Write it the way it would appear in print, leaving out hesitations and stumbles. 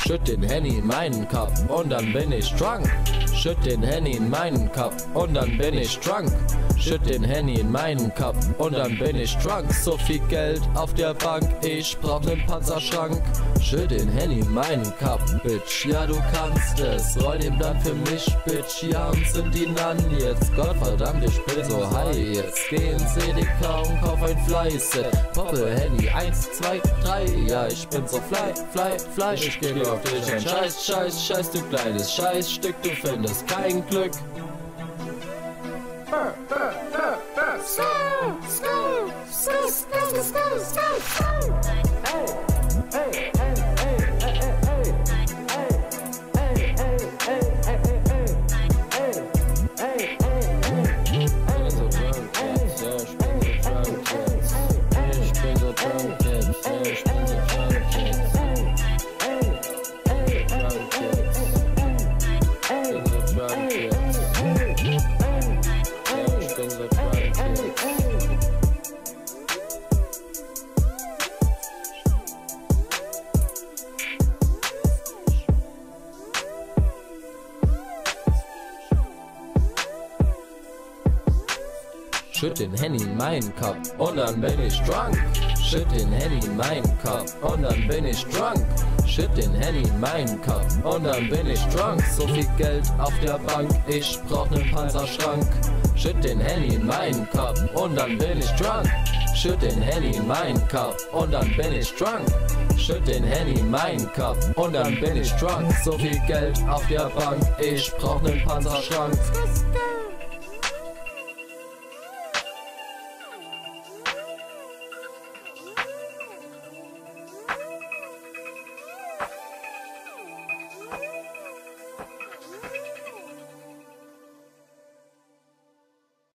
Schütt den Henny in meinen Cup und dann bin ich drunk. Schütt den Henny in meinen Cup und dann bin ich drunk. Schütt den Henny in meinen Cup und dann bin ich drunk. So viel Geld auf der Bank, ich brauch nen Panzerschrank. Schütt den Henny in meinen Cup, Bitch, ja du kannst es. Roll den Blatt für mich, Bitch, ja und sind die Nannen jetzt. Gottverdammt, ich bin so high jetzt. Geh ins EDK und kauf ein Fly-Set. Poppe Henny, 1, 2, 3, ja ich bin so fly. Ich geh auf dich ein Scheiß, du kleines Scheißstück, du findest kein Glück. Schütt den Henny in meinen Cup und dann bin ich drunk. Schütt den Henny in meinen Cup und dann bin ich drunk. Schütt den Henny in meinen Cup und dann bin ich drunk. So viel Geld auf der Bank, ich brauch nen Panzerschrank. Schütt den Henny in meinen Cup und dann bin ich drunk. Schütt den Henny in meinen Cup und dann bin ich drunk. Schütt den Henny in meinen Cup und dann bin ich drunk. So viel Geld auf der Bank, ich brauch nen Panzerschrank.